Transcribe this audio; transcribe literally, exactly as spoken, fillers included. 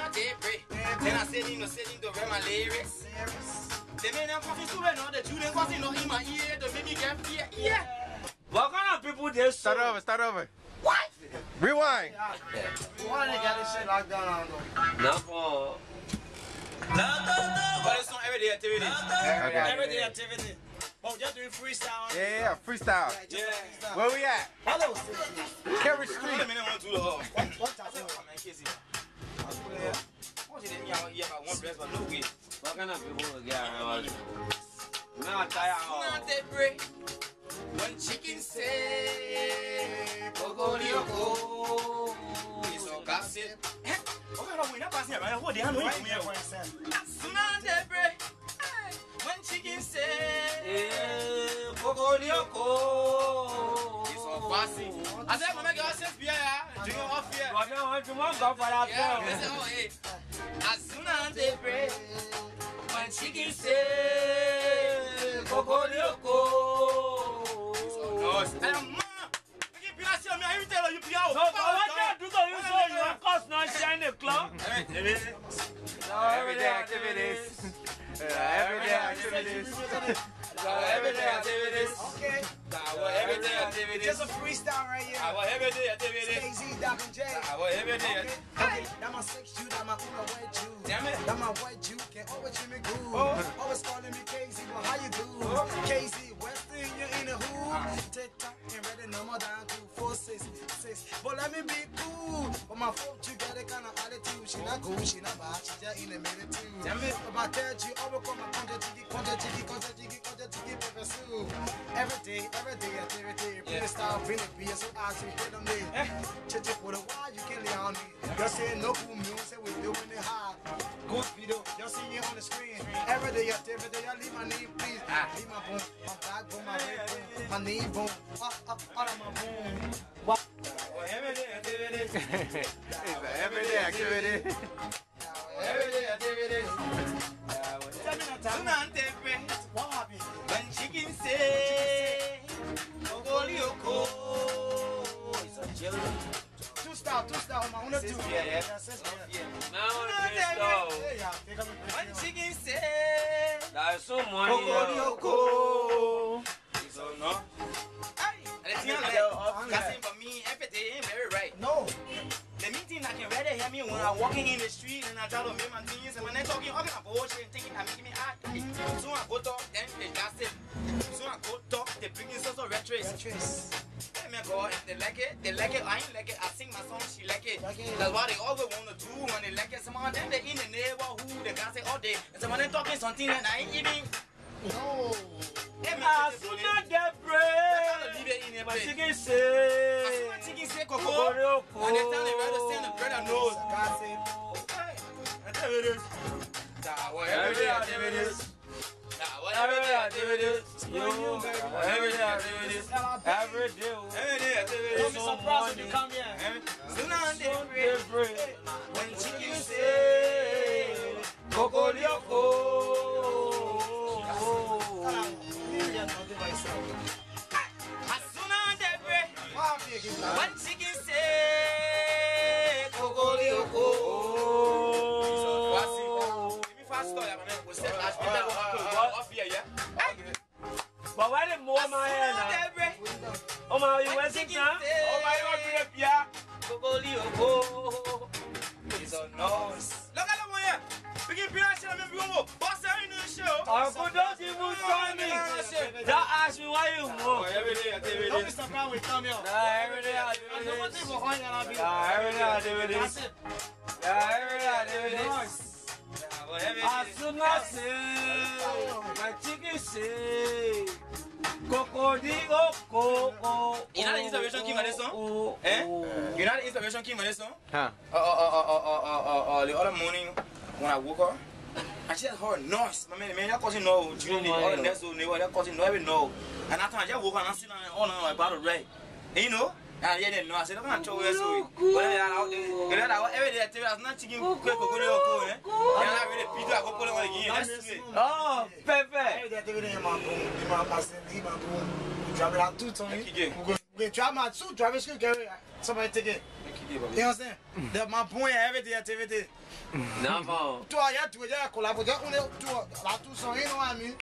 on daybreak. Then I said him, no said him to read my lyrics. The men are coffee so well, the children was in my ear to make me get fear. Yeah. What kind of people they start over, start over. What? Rewind. Why they got this shit locked down? No, for. But it's on everyday activities. Okay. Everyday activity. Oh, just doing freestyle. Yeah, yeah, freestyle. Yeah. Freestyle. Where we at? Hello. Carrot Street. Wait a minute, I want to do the whole. What? What time? Man, Casey. I want you to hear me about one breast, but no way. What kind of people get around? I'm tired. One chicken say, Pogo it's all gossip. Oh, I don't win up as here, right? What the hell are you doing? Soon as they break, one chicken say, Pogo it's all gossip. I said, Mama, girl, since we are doing off here. I don't want to go for that. Yeah, as soon as they break, one chicken say, Pogo no, I'm every time you play out. No, what can't do you so you of course not shine the club. Everyday activities. Everyday activities. Everyday activities. Okay. Our everyday activities. Just a freestyle right here. Our everyday activities. K Z, Doc and J. Our everyday activities. Okay. That my six you, that my white Jew. Damn it. That my white Jew can always treat me good. Always calling me K Z, but how you do? K Z, Western, you're in the hood. TikTok and ready number down to four six six. But let me be cool. But my folk, you got a kind of attitude. She not cool, she not bad, she just in the middle too. Damn it. But my dad, you overcome my content, tiki, content, tiki, content, tiki, content, tiki, pursue. Every day, every day, every day. Bring the style, bring the beer, so I see get them there. Check it for the while, you can lay on me. You're saying no cool music, we're doing it hard. Good video, you're seeing it on the screen. Every day, every day, I leave my name, please. Leave my boom, my back boom, my red boom, my knee boom, up, up, out of my boom. What? Everyday activities. It's an everyday activity. Everyday activities. Soon as they break, What happened? when chicken say, Ogolioko. It's a jelly. Two star, two star, my own two. Yeah, yeah. Yes, yes, Now yeah, yeah, take them. When chicken say, there's so money. Ogolioko. It's a no. And the thing like, casting for me, everything ain't very right. No. The meeting I can rather hear me when I'm walking in the street and I try to make my things, and when they're talking, I'm going to bullshit and thinking I'm making me act. So I go talk, then they just it. So I go talk, they bring in some sort of retros. Let me go, if they like it, they like it, I ain't like it. I sing my song, she like it. That's what they always want to do when they like it. Someone then they in the neighborhood, they can say all day. And so when they're talking something and I ain't even. No. As soon as they break, my chicken say, my chicken say, Coco. And they tell me where to send the bread and nose. God say, Activities. Everyday activities. Everyday activities. Everyday activities. every day, Everyday activities. don't be surprised when you come here. Soon as they they break, break. when chicken say, Coco Lioko. As soon as they break, when chicken say, Coco Lioko. Give me fast story, man. We'll say fast story. But why the more my hand? Oh my, you went it now? Oh my God, yeah. Coco Lioko. It's a nose. Look at the one here. We can be out here and be more. What's that in the show? I don't even tell me. Don't ask me why you move. Everyday activities. Don't be surprised when you come here. Nah, everyday activities. Nah, everyday activities. Yeah, everyday activities. As soon as my chicken say, Coco di Coco. You know the inspiration came on this song? Eh? You know the inspiration came on this song? Huh? Uh, uh, uh, uh, uh, uh, uh, the other morning when I woke up, I just heard noise. My man, man, that causing no. During the other next door, that causing no, every no. And after I just woke up and I sit down and all on about the right. And you know? And yeah, they know. I said, I'm not sure where so. But then out there, you know, every day I tell you, I was not chicken quick for good or cool, eh? And I really beat I go put it on again. That's it. Oh, perfect. Every day I take it in my boom. In my passing, in my boom. Drive it out two times. We drive my two, drive it, carry. Somebody take it. fatigué, You understand? That my point everyday activity. Non, bon. Toi, il y a tout, il y a collaboration. On est tout, là, tout ça, you know what I mean?